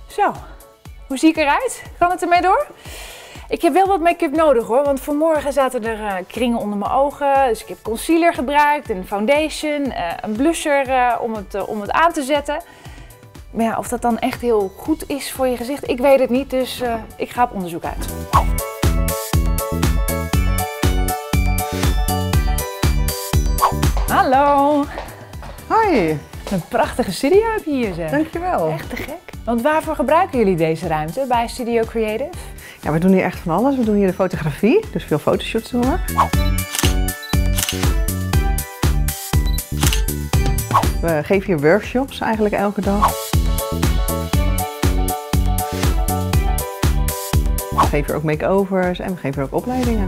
Zo, hoe zie ik eruit? Kan het ermee door? Ik heb wel wat make-up nodig hoor, want vanmorgen zaten er kringen onder mijn ogen. Dus ik heb concealer gebruikt, een foundation, een blusher om het aan te zetten. Maar ja, of dat dan echt heel goed is voor je gezicht, ik weet het niet. Dus ik ga op onderzoek uit. Hallo! Hoi! Een prachtige studio heb je hier zeg. Dankjewel. Echt te gek. Want waarvoor gebruiken jullie deze ruimte bij Studio Creative? Ja, we doen hier echt van alles. We doen hier de fotografie, dus veel fotoshoots doen we. We geven hier workshops eigenlijk elke dag. We geven hier ook make-overs en we geven hier ook opleidingen.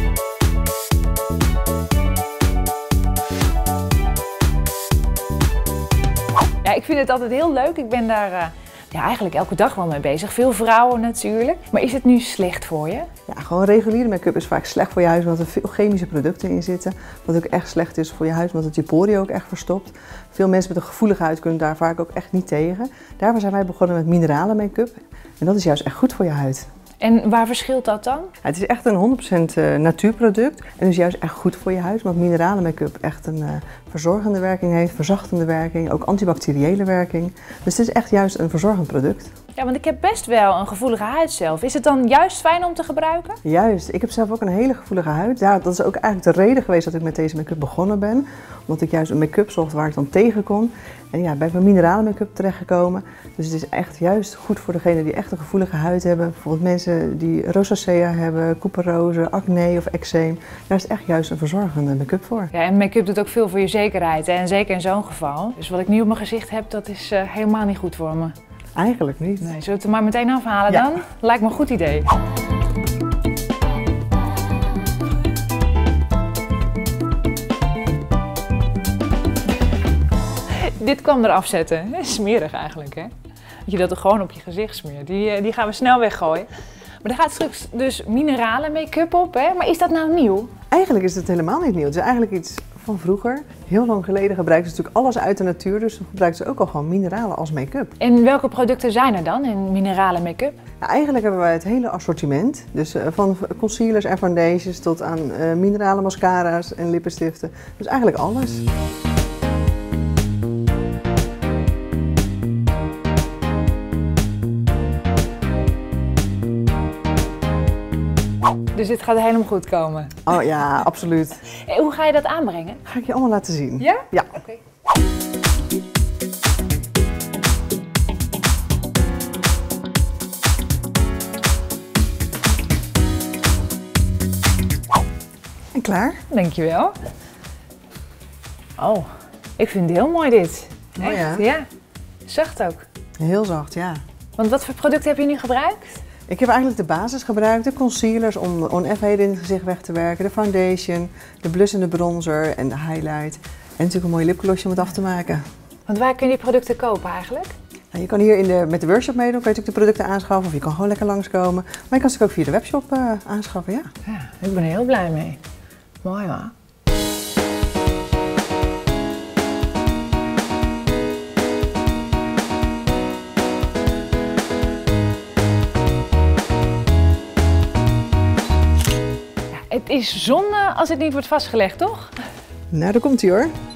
Ja, ik vind het altijd heel leuk. Ik ben daar eigenlijk elke dag wel mee bezig. Veel vrouwen natuurlijk. Maar is het nu slecht voor je? Ja, gewoon reguliere make-up is vaak slecht voor je huid, omdat er veel chemische producten in zitten. Wat ook echt slecht is voor je huid, omdat het je poriën ook echt verstopt. Veel mensen met een gevoelige huid kunnen daar vaak ook echt niet tegen. Daarvoor zijn wij begonnen met mineralen make-up. En dat is juist echt goed voor je huid. En waar verschilt dat dan? Ja, het is echt een 100% natuurproduct en dus juist echt goed voor je huid, omdat mineralen make-up echt een verzorgende werking heeft, verzachtende werking, ook antibacteriële werking. Dus het is echt juist een verzorgend product. Ja, want ik heb best wel een gevoelige huid zelf. Is het dan juist fijn om te gebruiken? Juist, ik heb zelf ook een hele gevoelige huid. Ja, dat is ook eigenlijk de reden geweest dat ik met deze make-up begonnen ben. Omdat ik juist een make-up zocht waar ik dan tegen kon. En ja, ben ik met mineralen make-up terechtgekomen. Dus het is echt juist goed voor degenen die echt een gevoelige huid hebben. Bijvoorbeeld mensen die rosacea hebben, couperose, acne of eczeem. Daar is echt juist een verzorgende make-up voor. Ja, en make-up doet ook veel voor je zekerheid. Hè? En zeker in zo'n geval. Dus wat ik nu op mijn gezicht heb, dat is helemaal niet goed voor me. Eigenlijk niet. Nee, zullen we het er maar meteen afhalen Ja. dan? Lijkt me een goed idee. Dit kwam eraf zetten. Smerig eigenlijk, hè? Dat je dat er gewoon op je gezicht smeert. Die gaan we snel weggooien. Maar er gaat straks dus mineralen make-up op, hè? Maar is dat nou nieuw? Eigenlijk is het helemaal niet nieuw. Het is eigenlijk iets van vroeger. Heel lang geleden gebruikten ze natuurlijk alles uit de natuur. Dus dan gebruikten ze ook al gewoon mineralen als make-up. En welke producten zijn er dan in mineralen make-up? Nou, eigenlijk hebben wij het hele assortiment. Dus van concealers en foundations tot aan mineralen mascara's en lippenstiften. Dus eigenlijk alles. Dus dit gaat helemaal goed komen. Oh ja, absoluut. Hey, hoe ga je dat aanbrengen? Ga ik je allemaal laten zien. Ja? Ja. Oké. En klaar? Dankjewel. Oh, ik vind het heel mooi dit. Mooi, Echt? hè? Ja. Zacht ook. Heel zacht, ja. Want wat voor producten heb je nu gebruikt? Ik heb eigenlijk de basis gebruikt, de concealers om oneffenheden in het gezicht weg te werken, de foundation, de blush en de bronzer en de highlight. En natuurlijk een mooi lipglossje om het af te maken. Want waar kun je die producten kopen eigenlijk? Nou, je kan hier met de workshop meedoen, kan je natuurlijk de producten aanschaffen of je kan gewoon lekker langskomen. Maar je kan ze ook via de webshop aanschaffen, ja. Ja, ik ben er heel blij mee. Mooi hoor. Ja, het is zonde als het niet wordt vastgelegd, toch? Nou, daar komt ie hoor.